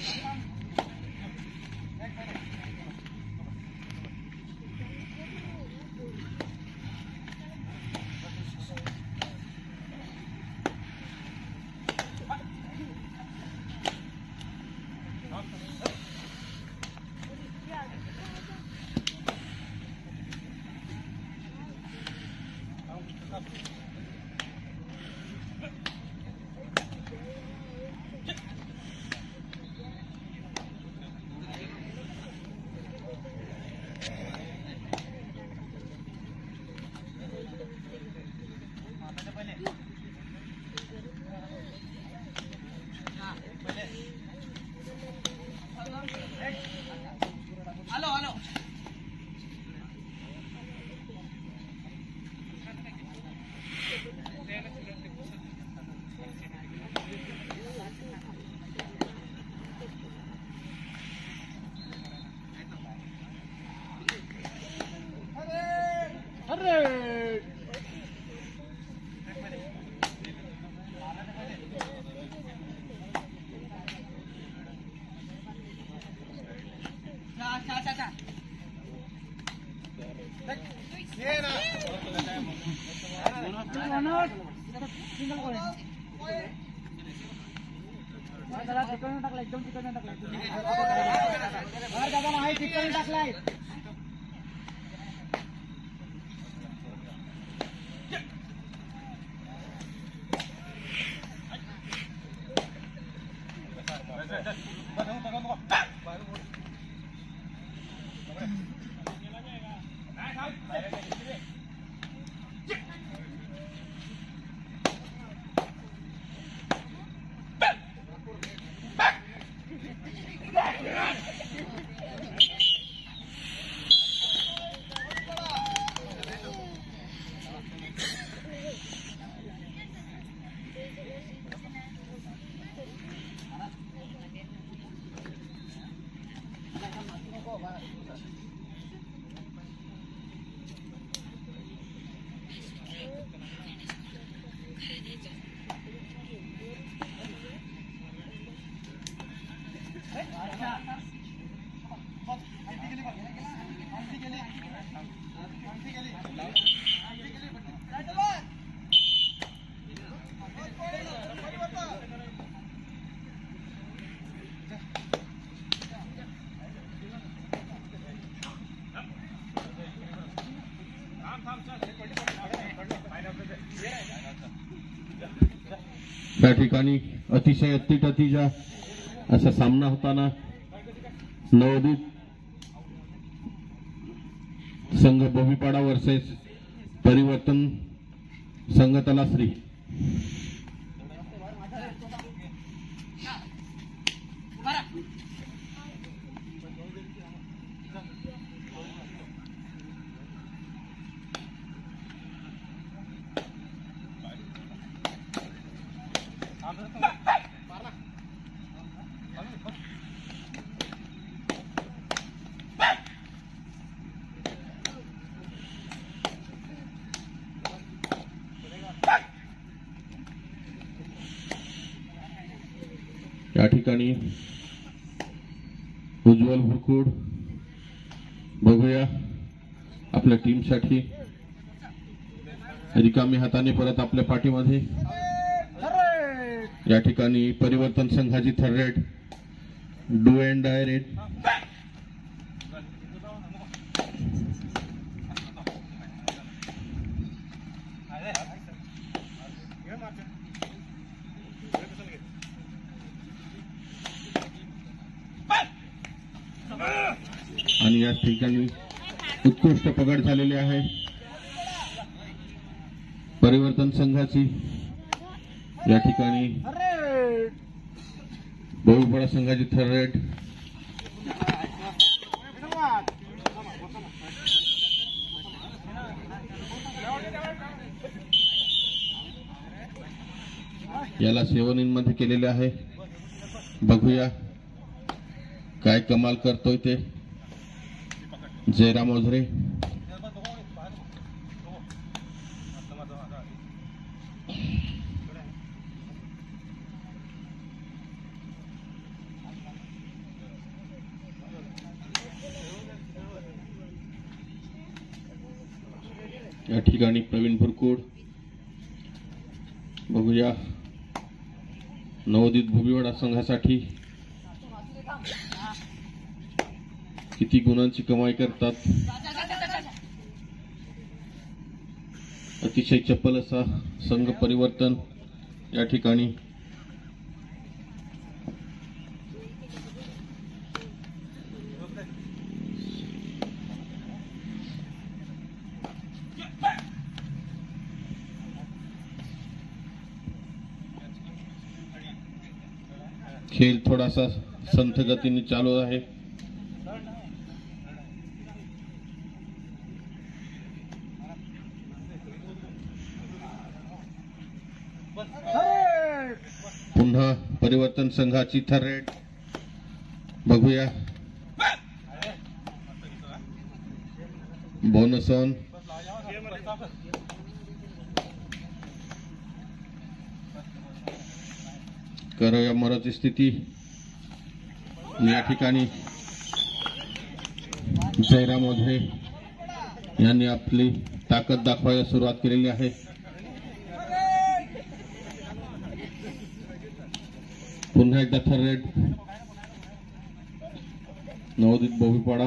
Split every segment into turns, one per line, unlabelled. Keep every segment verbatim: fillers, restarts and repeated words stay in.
त्या ठिकाणी अतिशय अतिटतीचा असा सामना होताना नवोदित संघ बोबीपाडा वर्सेस परिवर्तन संघ तलासरी। या ठिकाणी उज्ज्वल भुरकुड बघूया आपल्या टीमसाठी रिकामी हाताने परत आपल्या पाठीमध्ये। या ठिकाणी परिवर्तन संघाची third raid do and die raid आणि या ठिकाणी उत्कृष्ट पकड झालेली आहे परिवर्तन संघाची। या ठिकाणी बोबीपाडा संघाची थर्ड रेड याला सेवन इन मध्ये केलेले आहे। बघूया काय कमाल करतोय ते जयराम ओझरे। या ठिकाणी प्रवीण बुरकुड बघूया नवोदित भुविवाडा संघासाठी किती गुणांची कमाई करतात। अतिशय चपल असा संघ परिवर्तन या ठिकाणी खेळ थोडासा संथ गतीने चालू आहे। पुन्हा परिवर्तन संघाची थर्रेट बघूया बोनस ऑन करो या मरोची स्थिती या ठिकाणी जयराम ओझे यांनी आपली ताकद दाखवायला सुरुवात केलेली आहे। पुन्हा एकदा थर्रेट नवोदित भुविवाडा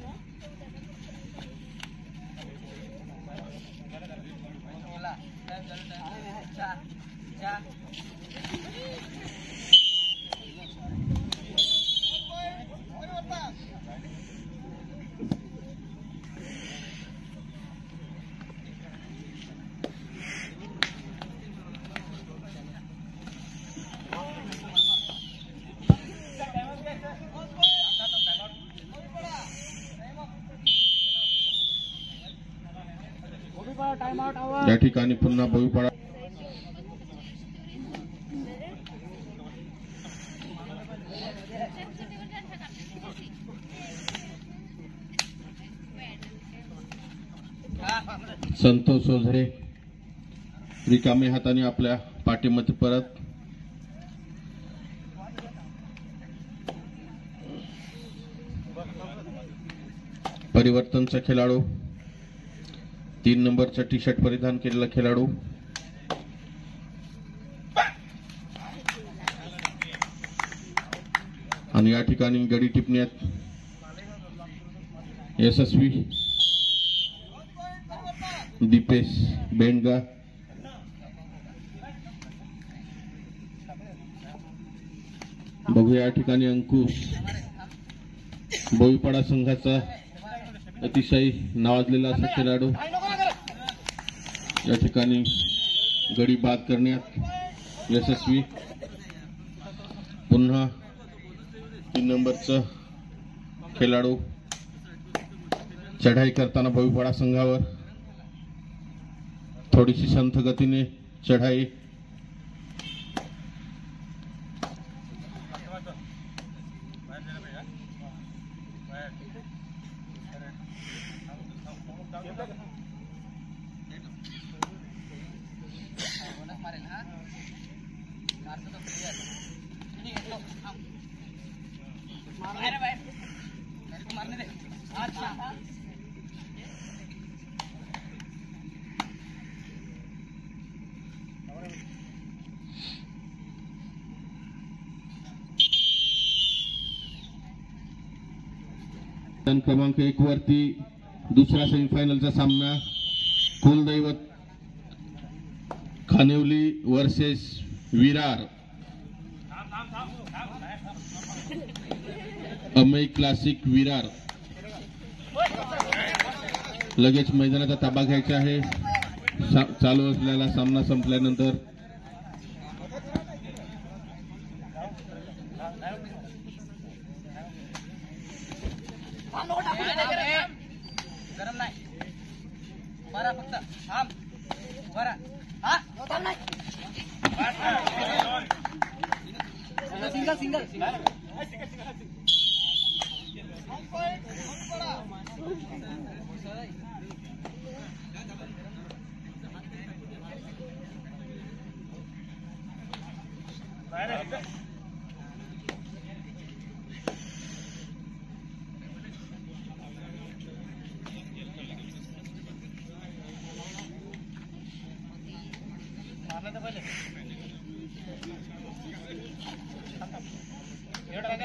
या ठिकाणी पुन्हा भुविवाडा संतोष ओझरे रिकामे हाताने आपल्या पाठीमध्ये परत परिवर्तनचा खेळाडू तीन नंबरचा टी शर्ट परिधान केलेला खेळाडू आणि या ठिकाणी गडी टिपण्यात यशस्वी दीपेश बेंडगा बघूया या ठिकाणी अंकुश भुविवाडा संघाचा अतिशय नावाजलेला असा खेळाडू या ठिकाणी गडी बाद करण्यात यशस्वी। पुन्हा तीन नंबरचा खेळाडू चढाई करताना भुविवाडा संघावर थोडीशी संथ गतीने चढाई क्रमांक एक वरती दुसरा सेमीफायनलचा सामना कुलदैवत खानिवली वर्सेस विरार अमेय क्लासिक विरार लगेच मैदानाचा ताबा घ्यायचा आहे। चालू असलेला सामना संपल्यानंतर
गरम नाही बरा फक्त थांब बरा हा थांब नाही सिंगल सिंगल सिंगल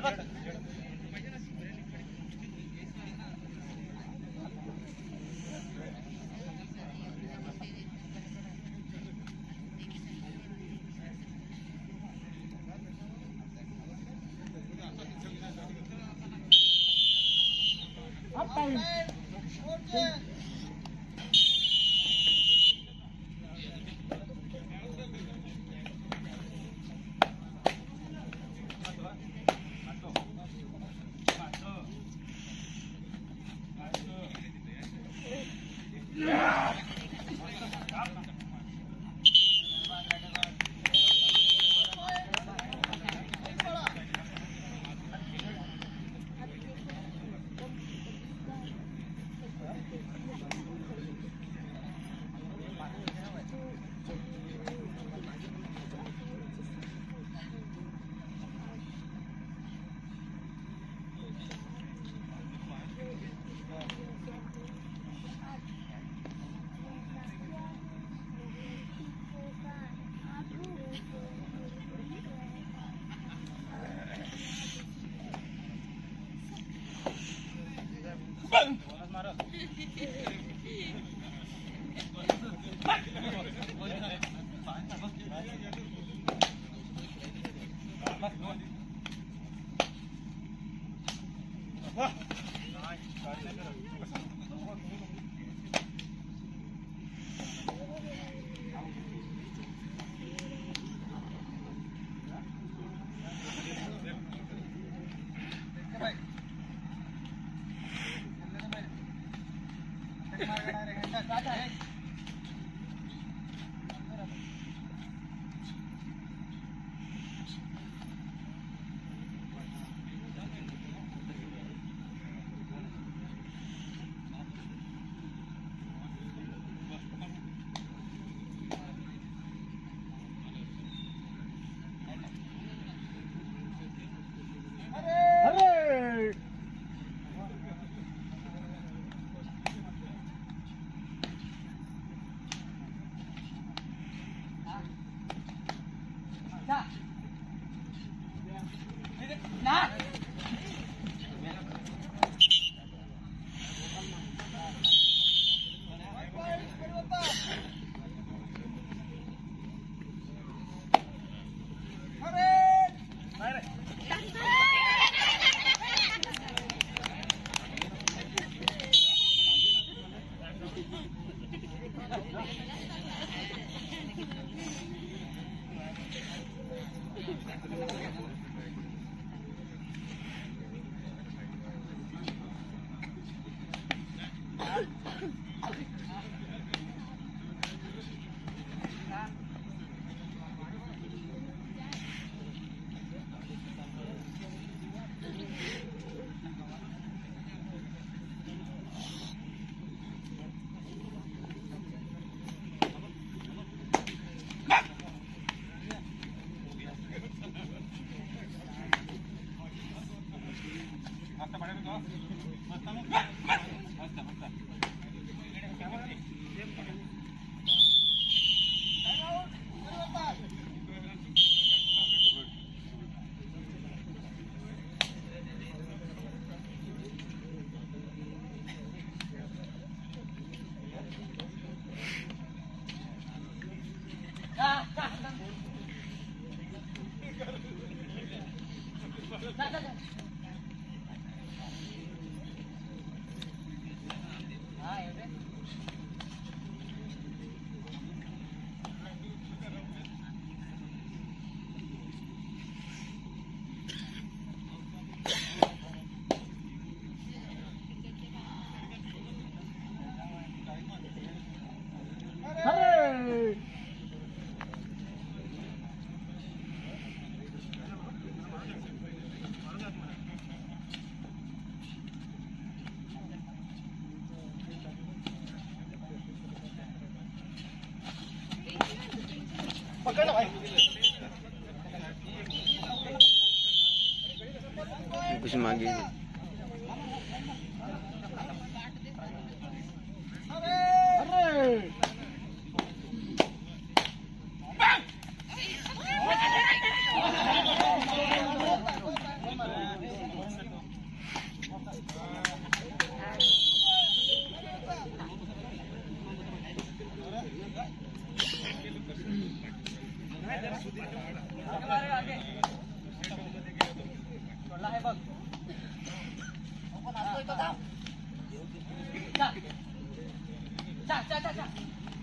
कुछ मांगे
आहे बघ. जा. जा, जा, जा, जा.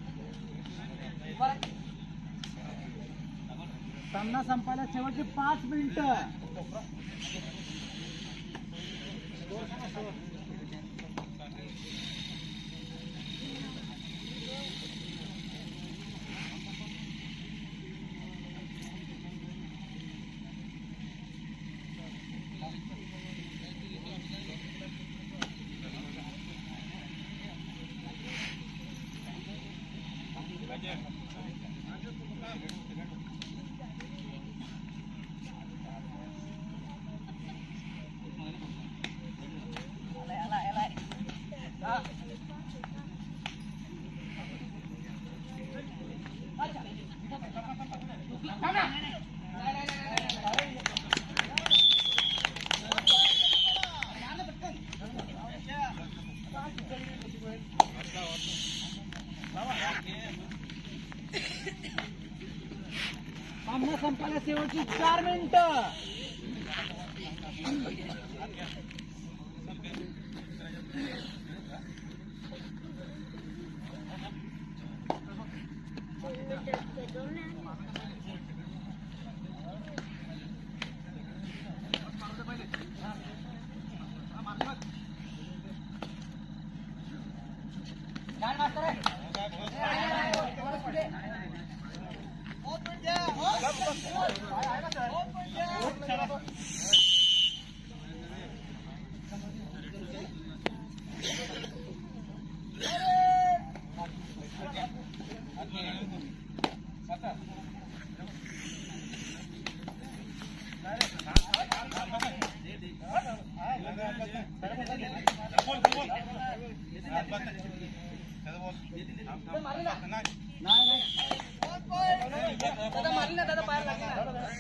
परत.
सामना संपायला शेवटची पाच मिनिटं. सामना संपायला शेवटची चार मिनिटं.
दादा मारली ना दादा पायाला लागली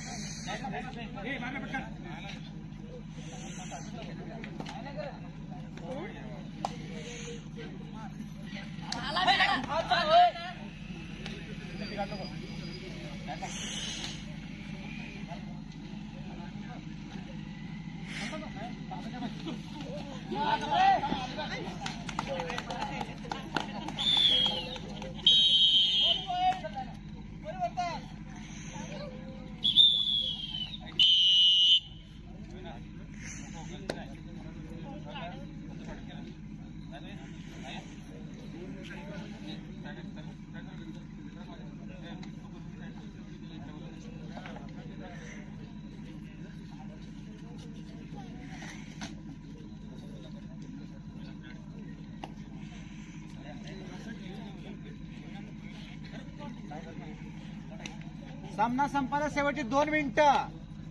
सामना संपायला शेवटची दोन मिनिटं.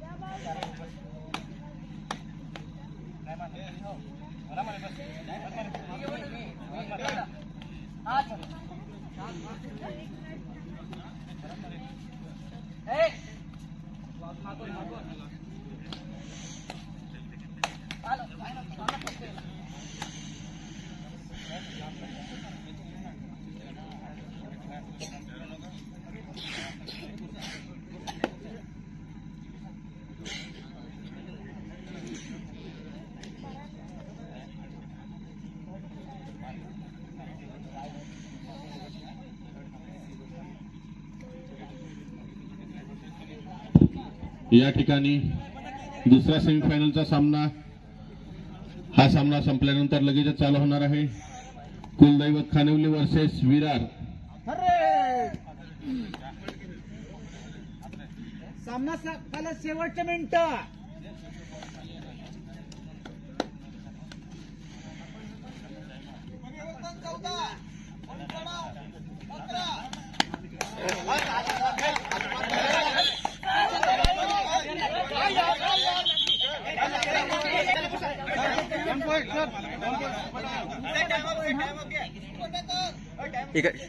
या ठिकाणी दुसरा सेमीफायनलचा सामना, हा सामना संपल्यानंतर लगेचच चालू होणार आहे. कुलदैवत खानिवली वर्सेस विरार.
सामना संपायला शेवटचे मिनिटं.
ठीक आहे.